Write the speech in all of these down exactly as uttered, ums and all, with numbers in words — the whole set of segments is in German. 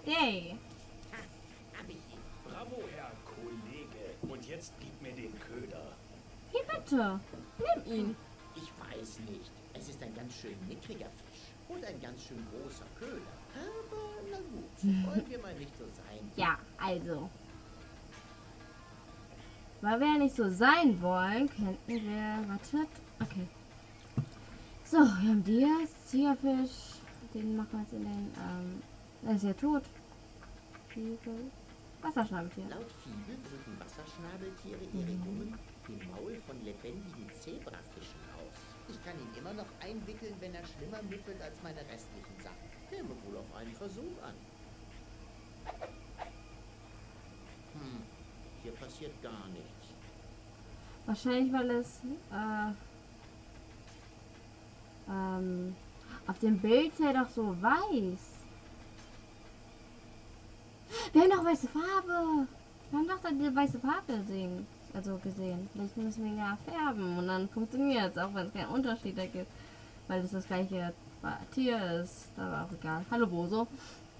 Yay. Ha, hab ich ihn. Bravo, Herr Kollege. Und jetzt gib mir den Köder. Hier bitte. Nimm ihn. Ich weiß nicht. Es ist ein ganz schön mickriger Fisch. Und ein ganz schön großer Köder. Aber na gut, wollen wir mal nicht so sein. Ja, also. Weil wir ja nicht so sein wollen, könnten wir... Wartet. Okay. So, wir haben Dias, Zierfisch. Den machen wir jetzt in den... Ähm, der ist ja tot. Fiebel. Wasserschnabeltier. Laut Fibel drücken Wasserschnabeltiere ihre Jungen im Maul von lebendigen Zebrafischen aus. Ich kann ihn immer noch einwickeln, wenn er schlimmer müffelt als meine restlichen Sachen. Käme wohl auf einen Versuch an. Hm, hier passiert gar nichts. Wahrscheinlich, weil es... Äh, ähm, auf dem Bild ist er doch so weiß. Wir haben doch weiße Farbe. Wir haben doch die weiße Farbe gesehen. Also gesehen. Vielleicht müssen wir ihn ja färben und dann funktioniert es, auch wenn es keinen Unterschied da gibt. Weil es das gleiche Tier ist. Aber auch egal. Hallo Boso.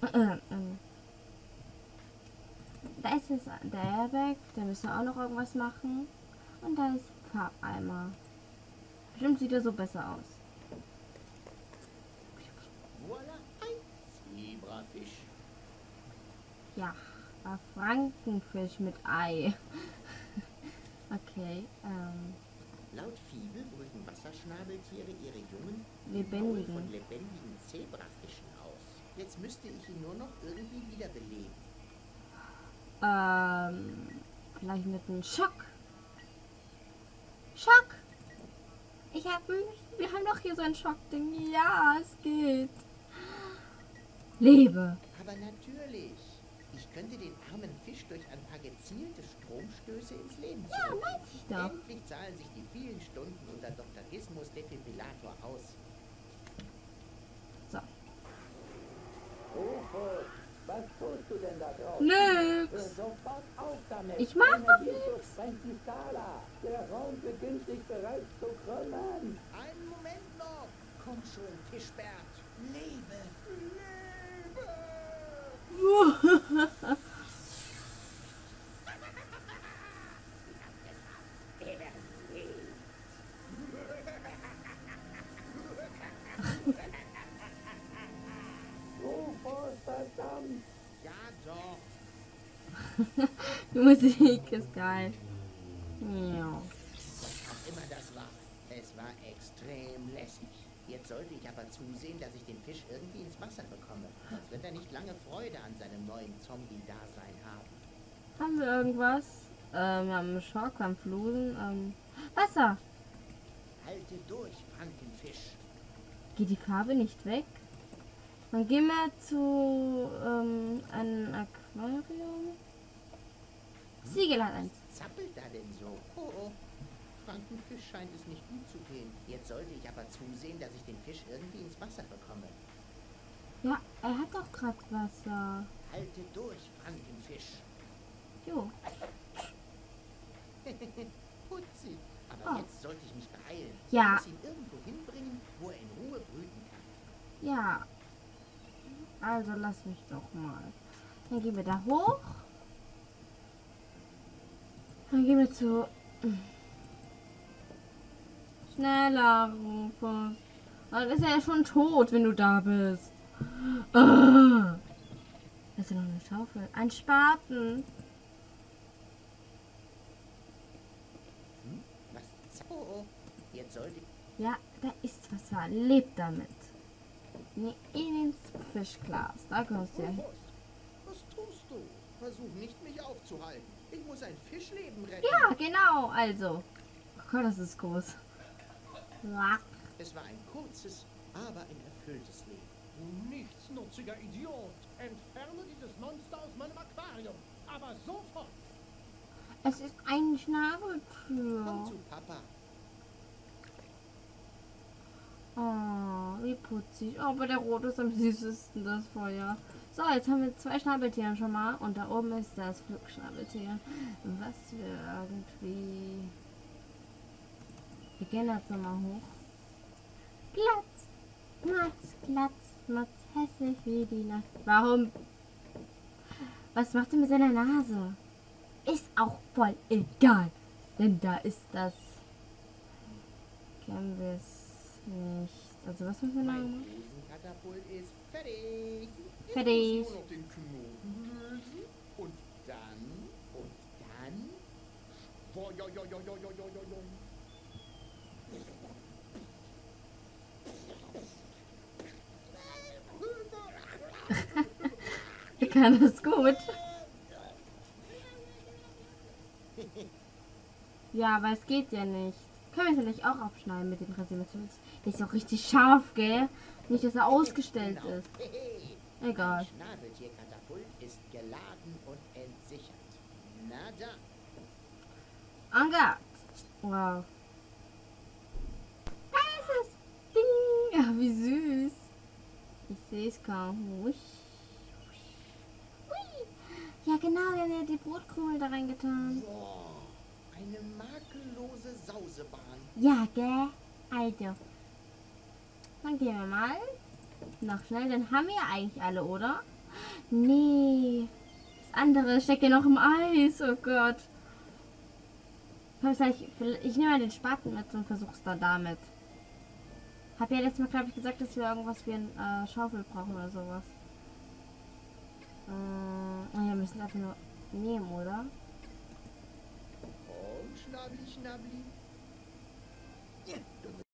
Da ist es der Airbag. Da müssen wir auch noch irgendwas machen. Und da ist Farbeimer. Bestimmt sieht er so besser aus. Voila, ein Zebrafisch. Ja, war Frankenfisch mit Ei. Okay, ähm. Laut Fibel brüten Wasserschnabeltiere ihre Jungen Lebendigen. im Maul von lebendigen Zebrafischen aus. Jetzt müsste ich ihn nur noch irgendwie wiederbeleben. Ähm, vielleicht mit einem Schock. Schock! Ich hab, wir haben doch hier so ein Schockding. Ja, es geht. Lebe. Aber natürlich. Ich könnte den armen Fisch durch ein paar gezielte Stromstöße ins Leben Ja, zurück. weiß ich doch. Endlich zahlen sich die vielen Stunden unter Doktor Gizmos Defibrillator aus. So. Rufus, was tust du denn da draußen? Nix. Sofort auf damit! Ich mach doch Energiezucht nichts. sprengt die Skala! Der Raum beginnt sich bereits zu krümmen! Einen Moment noch. Komm schon, Fischbert. Lebe. Rufus, verdammt! Ja doch. Die Musik ist geil. Ja. Was auch immer das war. Es war extrem lässig. Jetzt sollte ich aber zusehen, dass ich den Fisch irgendwie ins Wasser bekomme. Sonst wird er nicht lange Freude an seinem neuen Zombie-Dasein haben. Haben wir irgendwas? Ähm, wir haben einen Schock, wir haben Flusen. Ähm, Wasser. Halte durch, Frankenfisch. Geht die Farbe nicht weg? Dann gehen wir zu ähm, einem Aquarium. Siegel hat eins. Was zappelt da denn so? Oh, oh. Frankenfisch scheint es nicht gut zu gehen. Jetzt sollte ich aber zusehen, dass ich den Fisch irgendwie ins Wasser bekomme. Ja, er hat doch gerade Wasser. Halte durch, Frankenfisch. Jo. Putzig. Aber Oh. jetzt sollte ich mich beeilen. Ja. Ich muss ihn irgendwo hinbringen, wo er in Ruhe brüten kann. Ja. Also lass mich doch mal. Dann gehen wir da hoch. Dann gehen wir zu... Schneller, Rufus. Dann ist er ja schon tot, wenn du da bist. Ah. Das ist ja noch eine Schaufel. Ein Spaten. Hm? Was? Oh, oh. Jetzt sollte ich... Ja, da ist Wasser. Lebt damit. Nee, ins Fischglas. Da gehörst du ja hin. Rufus, was tust du? Versuch nicht, mich aufzuhalten. Ich muss ein Fischleben retten. Ja, genau. Also. Oh Gott, das ist groß. Ja. Es war ein kurzes, aber ein erfülltes Leben. Du nichtsnutziger Idiot! Entferne dieses Monster aus meinem Aquarium! Aber sofort! Es ist ein Komm Schnabeltier. zu Papa. Oh, wie putzig. Oh, aber der rote ist am süßesten, das Feuer. So, jetzt haben wir zwei Schnabeltiere schon mal. Und da oben ist das Flugschnabeltier. Was wir irgendwie... Wir gehen jetzt nochmal hoch. Platz, Matz, Platz, Matz, hässlich wie die Nacht. Warum Was macht er mit seiner Nase? Ist auch voll egal. Denn da ist das Canvas nicht. Also was müssen wir noch Mein machen? Riesenkatapult ist fertig. Fertig. Ich muss nur noch den Knoten lösen. Und dann, und dann... Boah, jo, jo, jo, jo, jo, jo, jo, jo. Ich kann das gut. Ja, aber es geht ja nicht. Können wir es vielleicht auch aufschneiden mit den Rasiermesser? Der ist auch richtig scharf, gell? Nicht, dass er ausgestellt Genau. ist. Hehe. Egal. Mein Schnabeltierkatapult ist geladen und entsichert. Na dann. Angard. Wow. Da ist es. Ding. Ach, wie süß. Ich sehe es kaum. Hui. Hui. Ja, genau. Wir haben ja die Brotkrümel da reingetan. Boah, eine makellose Sausebahn. Ja, gell? Also. Dann gehen wir mal. Noch schnell. Dann haben wir eigentlich alle, oder? Nee. Das andere steckt ja noch im Eis. Oh Gott. Vielleicht, ich nehme mal den Spaten mit und versuch's dann damit. Hab ja letztes Mal, glaube ich, gesagt, dass wir irgendwas wie eine äh, Schaufel brauchen oder sowas. Äh, wir müssen einfach nur nehmen, oder? Und Schnabli, Schnabli.